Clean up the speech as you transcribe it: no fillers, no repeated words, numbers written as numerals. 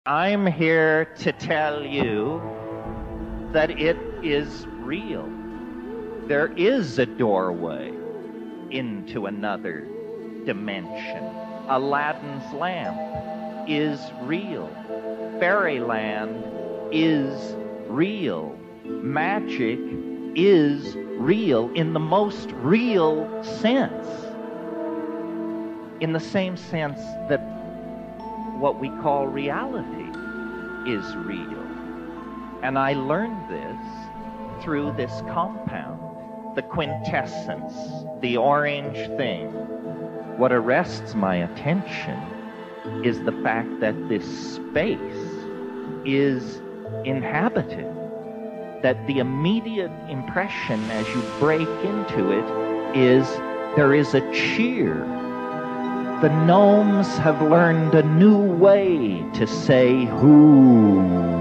I'm here to tell you that it is real. There is a doorway into another dimension. Aladdin's lamp is real. Fairyland is real. Magic is real in the most real sense. In the same sense that what we call reality is real. And I learned this through this compound, the quintessence, the orange thing. What arrests my attention is the fact that this space is inhabited, that the immediate impression as you break into it is there is a cheer. The gnomes have learned a new way to say who.